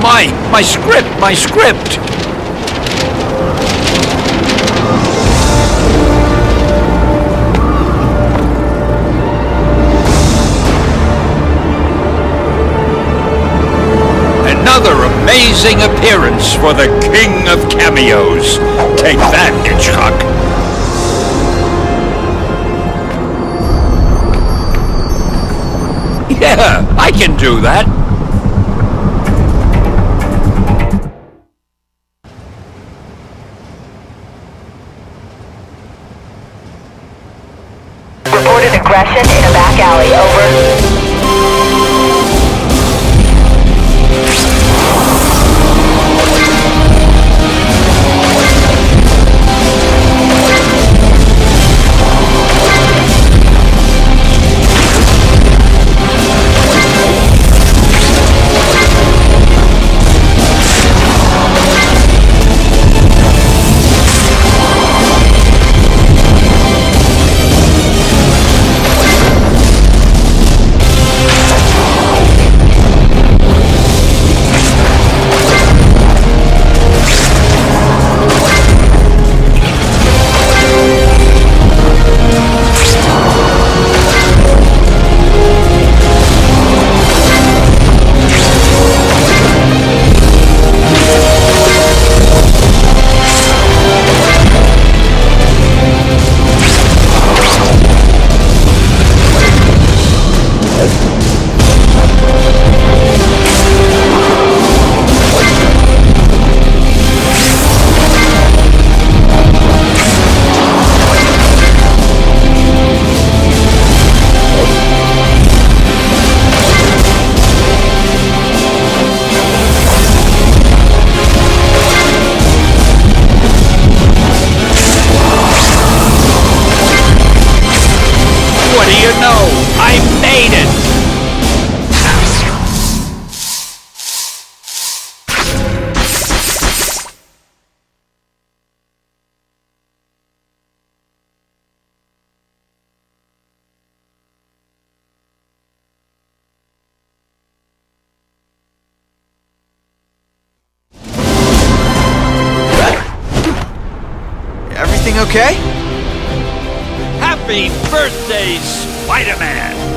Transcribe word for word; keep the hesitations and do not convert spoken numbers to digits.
my! My script! My script! Another amazing appearance for the King of Cameos. Take that, Hitchcock. Yeah, I can do that. Reported aggression in a back alley. Over. What do you know? I made it! Everything okay? Happy birthday, Spider-Man!